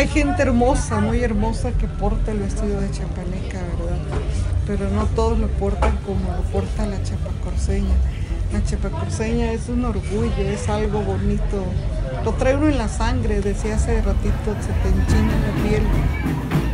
Hay gente hermosa, muy hermosa, que porta el vestido de chapaneca, ¿verdad? Pero no todos lo portan como lo porta la chapacorseña. La chapacorseña es un orgullo, es algo bonito. Lo trae uno en la sangre, decía hace ratito, se te enchina la piel.